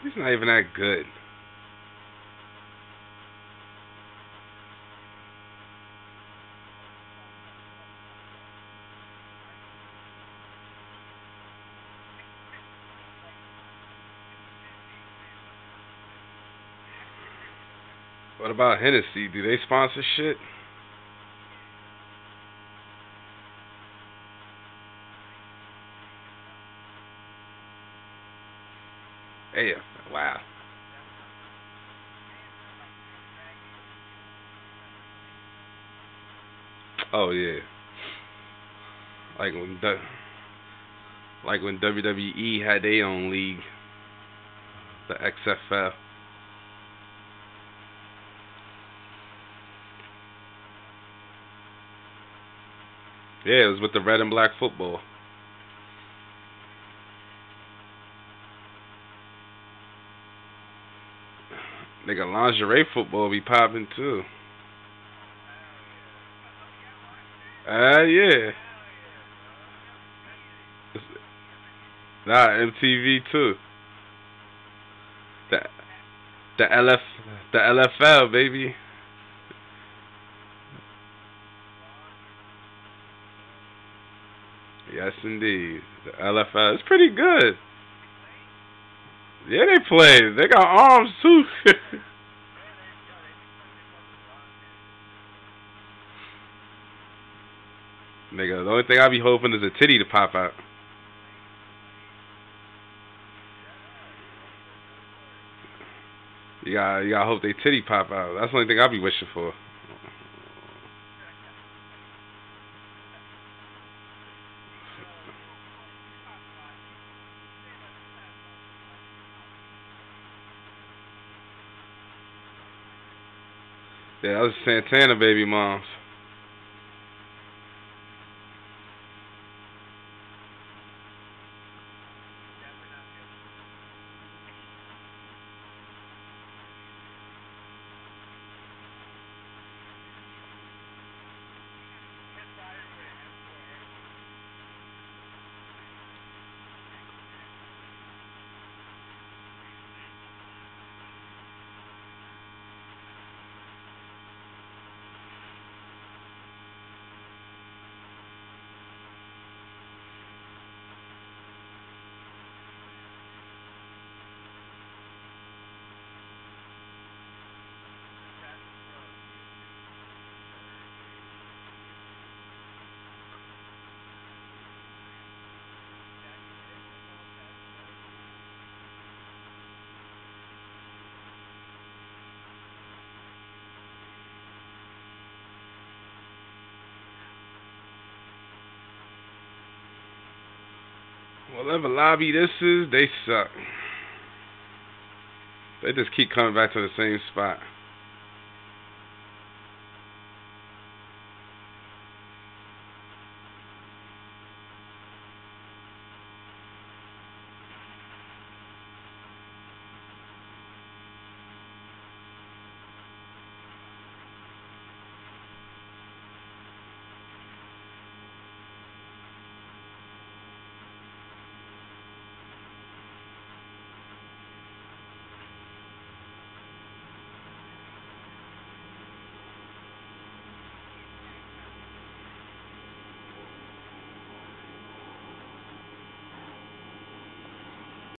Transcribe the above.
He's not even that good. What about Hennessy? Do they sponsor shit? Hey, wow. Oh yeah. Like when like when WWE had their own league, the XFL. Yeah, it was with the red and black football. Nigga, lingerie football be popping too. Yeah. Nah, MTV too. The the LF the LFL baby. Yes indeed. The LFL is pretty good. Yeah, they play. They got arms too. Nigga, the only thing I be hoping is a titty to pop out. You gotta hope they titty pop out. That's the only thing I be wishing for. Yeah, that was Santana baby moms. Whatever lobby this is, they suck. They just keep coming back to the same spot.